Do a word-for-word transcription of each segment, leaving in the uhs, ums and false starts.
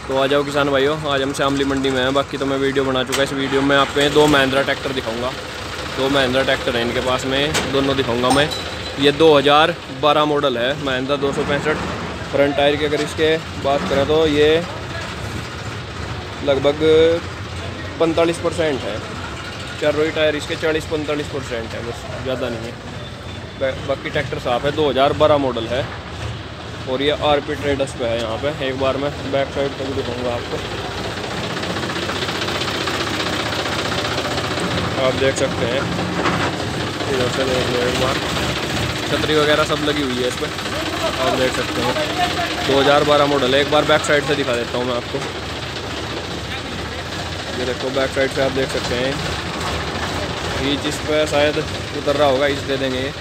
तो आ जाओ किसान भाइयों, आज हम शामली मंडी में हैं। बाकी तो मैं वीडियो बना चुका है। इस वीडियो में आपको दो महिंद्रा ट्रैक्टर दिखाऊंगा। दो महिंद्रा ट्रैक्टर हैं इनके पास में, दोनों दिखाऊंगा मैं। ये दो हज़ार बारह मॉडल है महिंद्रा दो सौ पैंसठ। फ्रंट टायर की अगर इसके बात करें तो ये लगभग पैंतालीस परसेंट है। चारों ही टायर इसके चालीस पैंतालीस परसेंट है, बस ज़्यादा नहीं है। बाकी ट्रैक्टर साफ है, दो हज़ार बारह मॉडल है। और ये आरपी ट्रेडर्स पे है। यहाँ पे एक बार मैं बैक साइड तक दिखाऊंगा आपको। आप देख सकते हैं, इधर से देख लो एक बार, छतरी वगैरह सब लगी हुई है इस पर। आप देख सकते हैं दो हज़ार बारह मॉडल है। एक बार बैक साइड से दिखा देता हूँ मैं आपको। ये देखो बैक साइड से आप देख सकते हैं, ईच इस पर शायद उतर रहा होगा, इस दे देंगे। ये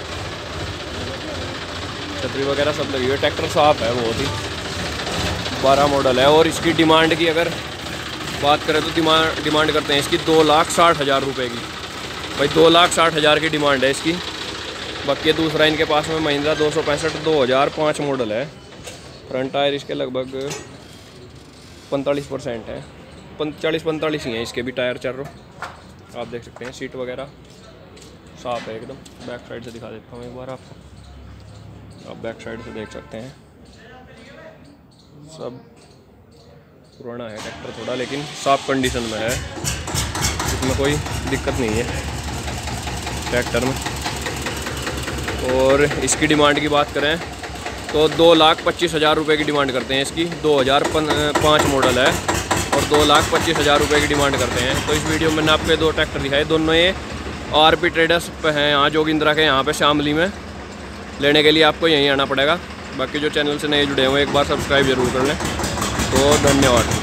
छतरी वगैरह सब लगी हुई है। ट्रैक्टर साफ है बहुत ही, बारह मॉडल है। और इसकी डिमांड की अगर बात करें तो डिमांड डिमांड करते हैं इसकी दो लाख साठ हज़ार रुपये की। भाई दो लाख साठ हज़ार की डिमांड है इसकी। बाकी दूसरा इनके पास में महिंद्रा दो सौ पैंसठ दो हज़ार पाँच मॉडल है। फ्रंट टायर इसके लगभग पैंतालीस परसेंट है, चालीस पैंतालीस ही हैं इसके भी टायर चारों। आप देख सकते हैं सीट वगैरह साफ है एकदम। बैक साइड से दिखा देता हूँ एक बार आपको। आप बैक साइड से देख सकते हैं, सब पुराना है ट्रैक्टर थोड़ा, लेकिन साफ कंडीशन में है। इसमें कोई दिक्कत नहीं है ट्रैक्टर में। और इसकी डिमांड की बात करें तो दो लाख पच्चीस हज़ार रुपये की डिमांड करते हैं इसकी। दो हज़ार पाँच मॉडल है और दो लाख पच्चीस हज़ार रुपये की डिमांड करते हैं। तो इस वीडियो में मैंने आपको दो ट्रैक्टर दिखाए, दोनों ये आरपी ट्रेडर्स पे हैं, यहाँ जोगिंद्रा के यहाँ पे शामली में। लेने के लिए आपको यहीं आना पड़ेगा। बाकी जो चैनल से नए जुड़े हुए एक बार सब्सक्राइब जरूर कर लें। तो धन्यवाद।